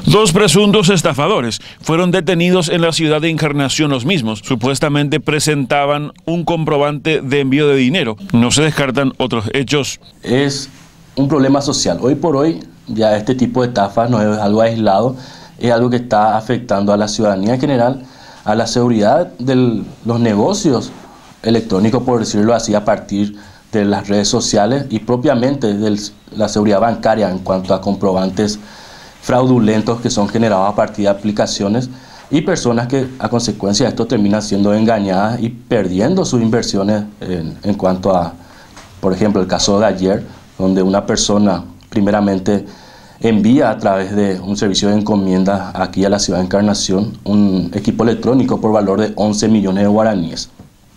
Dos presuntos estafadores fueron detenidos en la ciudad de Encarnación. Los mismos supuestamente presentaban un comprobante de envío de dinero. No se descartan otros hechos. Es un problema social. Hoy por hoy ya este tipo de estafas no es algo aislado, es algo que está afectando a la ciudadanía en general, a la seguridad de los negocios electrónicos, por decirlo así, a partir de las redes sociales y propiamente de la seguridad bancaria en cuanto a comprobantes fraudulentos que son generados a partir de aplicaciones y personas que a consecuencia de esto terminan siendo engañadas y perdiendo sus inversiones en cuanto a, por ejemplo, el caso de ayer, donde una persona primeramente envía a través de un servicio de encomienda aquí a la ciudad de Encarnación un equipo electrónico por valor de 11 millones de guaraníes.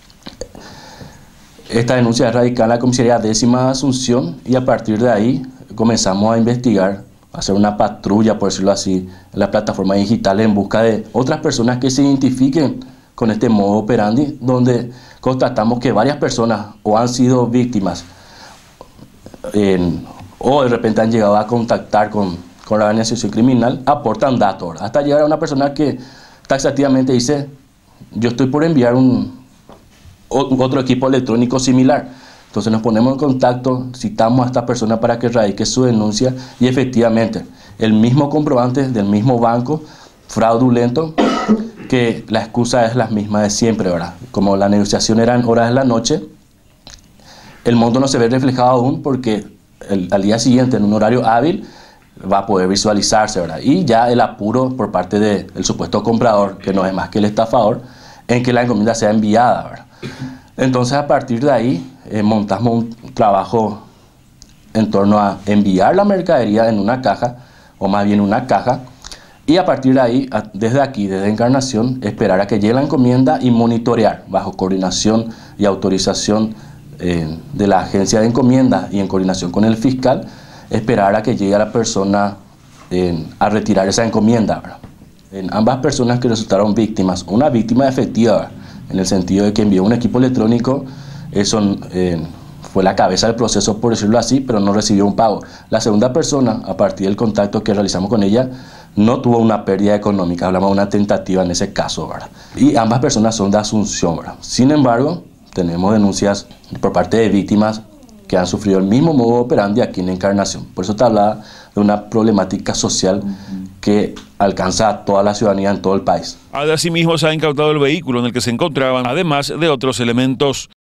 Esta denuncia es radicada en la comisaría 10ª de Asunción y a partir de ahí comenzamos a investigar, a hacer una patrulla, por decirlo así, en las plataformas digitales en busca de otras personas que se identifiquen con este modo operandi, donde constatamos que varias personas o han sido víctimas o de repente han llegado a contactar con la organización criminal, aportan datos, hasta llegar a una persona que taxativamente dice: yo estoy por enviar otro equipo electrónico similar. Entonces nos ponemos en contacto, citamos a esta persona para que radique su denuncia y efectivamente el mismo comprobante del mismo banco fraudulento, que la excusa es la misma de siempre, ¿verdad? Como la negociación era en horas de la noche, el monto no se ve reflejado aún porque al día siguiente, en un horario hábil, va a poder visualizarse, ¿verdad? Y ya el apuro por parte del supuesto comprador, que no es más que el estafador, en que la encomienda sea enviada, ¿verdad? Entonces a partir de ahí montamos un trabajo en torno a enviar la mercadería en una caja, o más bien una caja, y a partir de ahí, desde aquí, desde Encarnación, esperar a que llegue la encomienda y monitorear bajo coordinación y autorización de la agencia de encomienda y en coordinación con el fiscal, esperar a que llegue la persona a retirar esa encomienda, ¿verdad? Ambas personas que resultaron víctimas, una víctima efectiva, ¿verdad?, en el sentido de que envió un equipo electrónico, eso fue la cabeza del proceso, por decirlo así, pero no recibió un pago. La segunda persona, a partir del contacto que realizamos con ella, no tuvo una pérdida económica, hablamos de una tentativa en ese caso, ¿verdad? Y ambas personas son de Asunción, ¿verdad? Sin embargo, tenemos denuncias por parte de víctimas que han sufrido el mismo modo operandi aquí en Encarnación. Por eso te hablaba de una problemática social que alcanza a toda la ciudadanía en todo el país. Asimismo, se ha incautado el vehículo en el que se encontraban, además de otros elementos.